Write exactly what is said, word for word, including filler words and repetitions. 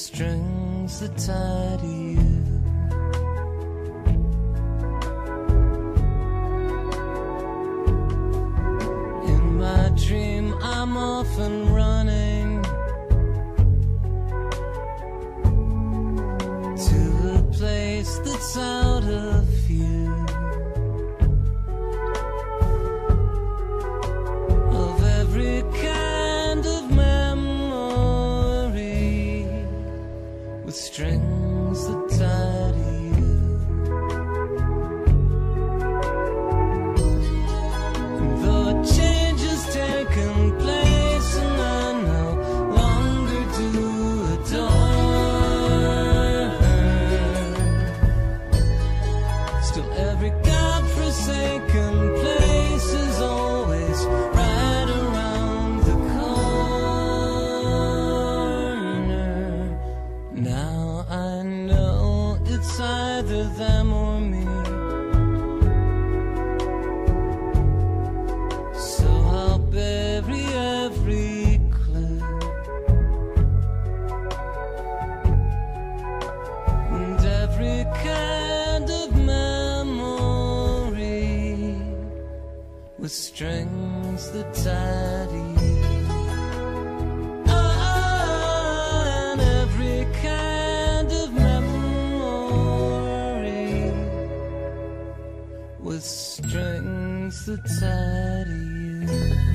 strings that tie to you. In my dream I'm often running to a place that's out of view, of every kind of memory, with strings that tie to you. And though a change has taken place and I no longer do adore her, still every godforsaken place is always right around the corner. Now I know it's either them or me, so I'll bury every clue and every kind of memory, with strings that tie to you. Oh, and every kind of memory, with strings that tie to you.